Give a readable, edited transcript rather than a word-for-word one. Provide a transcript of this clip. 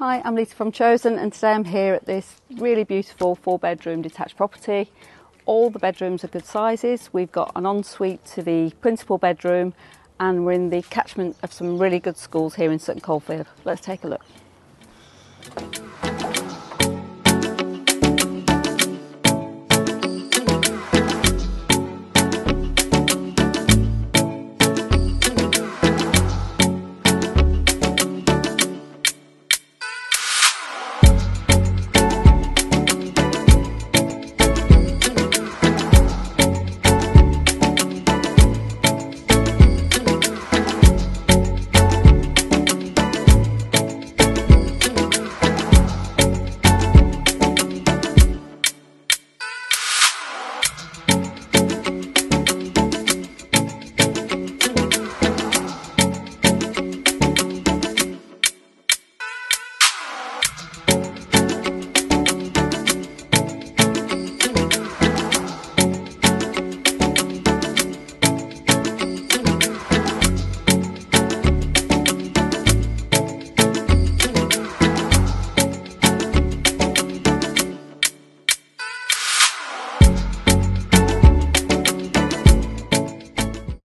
Hi, I'm Lisa from Chosen, and today I'm here at this really beautiful 4-bedroom detached property. All the bedrooms are good sizes. We've got an ensuite to the principal bedroom, and we're in the catchment of some really good schools here in Sutton Coldfield. Let's take a look.